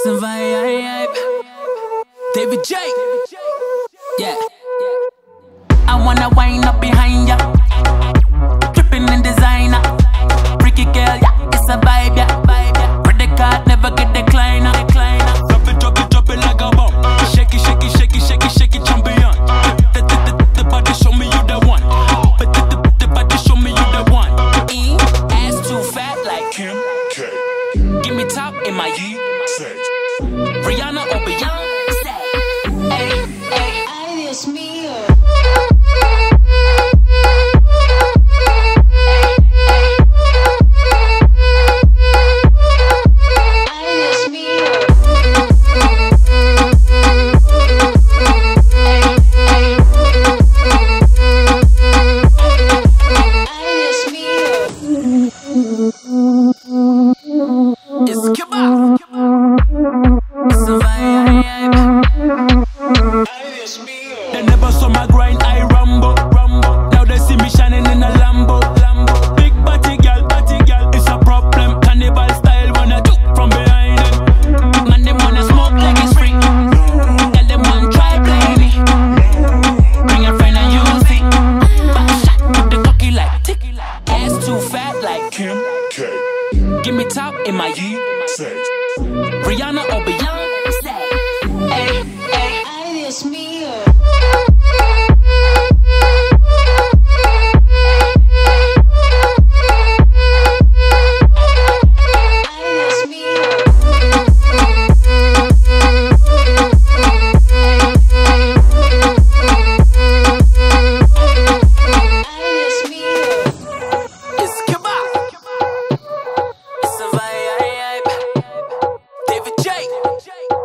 a vibe. David J. Yeah. I wanna wind up behind ya, dripping in designer. Freaky girl, yeah, it's a vibe, yeah. Credit card never get decliner. Drop it like a bomb. Shake it, shake it, shake it, shake it, shake it, champion. The body show me you the one. The body show me you the one. Ass too fat like Kim K. Give me top in my Rihanna or Beyonce. Ay, ay. Ay, Dios mío. It's kebab. It's a vibe. They never saw my grind, I rumble. Now they see me shining in a Lambo. Big body girl, it's a problem. Cannibal style when I took from behind them. Man, them wanna smoke like it's free. Tell them one try play me. Bring a friend and you'll see. Back shot with the cocky like tick. Ass too fat like Kim K. Give me top in my Rihanna or Beyonce. Ay, ay. Ay, Dios mío. It's kebab. It's a vibe. David J.